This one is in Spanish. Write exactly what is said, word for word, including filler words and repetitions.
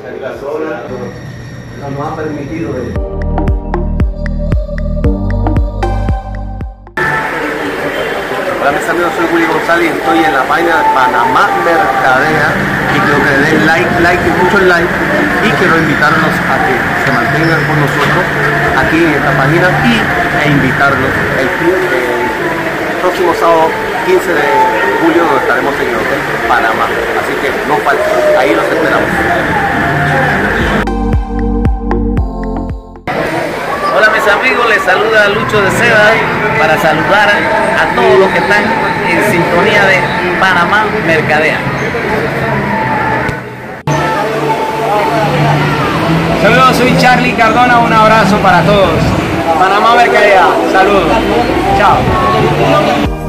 Estas horas nos, nos han permitido esto. Hola mis amigos, soy Willy González y estoy en la página de Panamá Mercadea y quiero que le den like, like y muchos like y quiero invitarlos a que se mantengan con nosotros aquí en esta página y, e invitarlos el, el próximo sábado quince de julio donde estaremos en el Hotel Panamá, así que no falten, ahí los esperamos. Hola mis amigos, les saluda Lucho de Seda para saludar a todos los que están en sintonía de Panamá Mercadea. Saludos, soy Charlie Cardona, un abrazo para todos. Panamá Mercadea, saludos, chao.